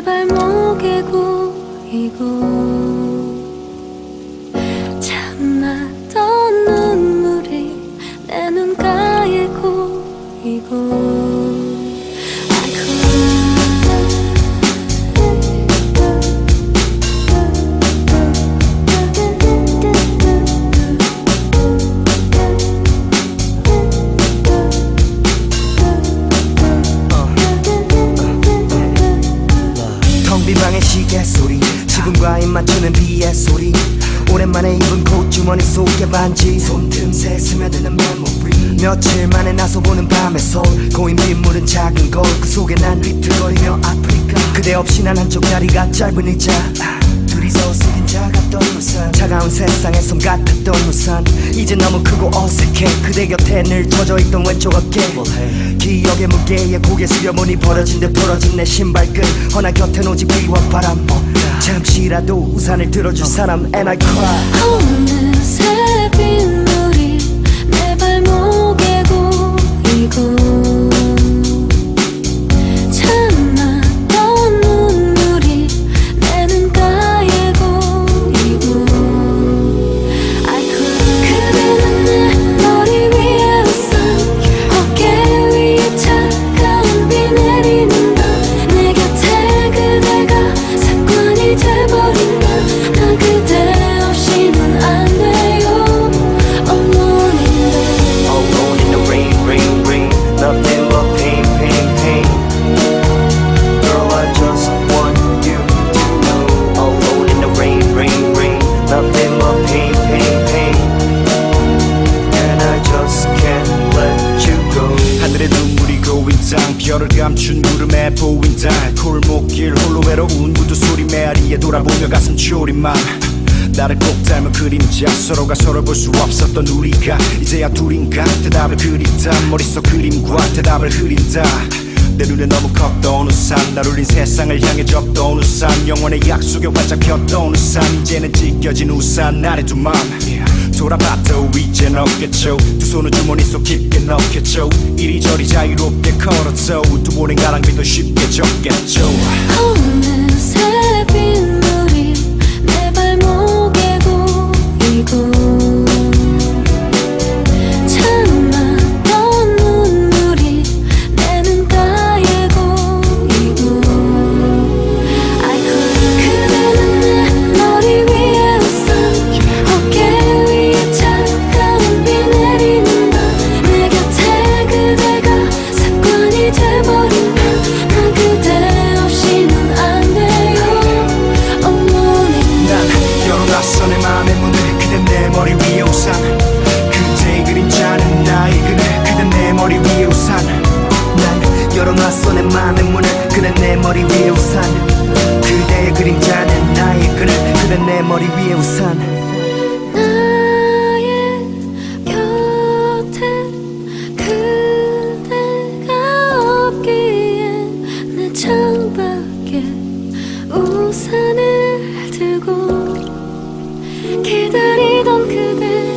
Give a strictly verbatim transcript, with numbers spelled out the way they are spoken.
발목에 고이고 참았던 눈물이 내 눈가에 고이고 비방의 시계 소리 지붕과 입 맞추는 비의 소리 오랜만에 입은 콧주머니 속에 반지 손틈새 스며드는 메모리 며칠 만에 나서 보는 밤의 솔 고인 빗물은 작은 거울 그 속에 난 비틀거리며 아프리카 그대 없이 난 한쪽 다리가 짧은 의자 둘이서 쓰긴 작았던 우산 차가운 세상에 섬 같았던 우산 이제 너무 크고 어색해 그대 곁에 늘 젖어있던 왼쪽 어깨 기억의 무게에 고개 숙여보니 벌어진 듯 부러진 내 신발끈 허나 곁엔 오직 비와 바람 잠시라도 우산을 들어줄 사람 And I cry 어느새 빗물이 내 발목에 고이고 별을 감춘 구름에 보인 달 골목길 홀로 외로운 구두 소리 메아리에 돌아보며 가슴 졸임만 나를 꼭 닮은 그림자 서로가 서로 볼 수 없었던 우리가 이제야 둘인가 대답을 그린다 머릿속 그림과 대답을 흐린다 내 눈에 너무 컸던 우산 날 울린 세상을 향해 졌던 우산 영원의 약속에 활짝 폈던 우산 이제는 찢겨진 우산 나의 두 맘 돌아봐도 이젠 없겠죠 두 손을 주머니 속 깊게 넣겠죠 이리저리 자유롭게 걸었죠 두 번의 가랑비도 쉽게 젖겠죠 어느새 빗물이 내 발목에 고이고 머리 위에 우산 그대의 그림자는 나의 그늘 그댄 내 머리 위에 우산 난 열어놨어 내 맘의 문을 그댄 내 머리 위에 우산 그대의 그림자는 나의 그늘 그댄 내 머리 위에 우산 나의 곁에 그대가 없기엔 내 창밖에 우산을 들고 기다리던 그대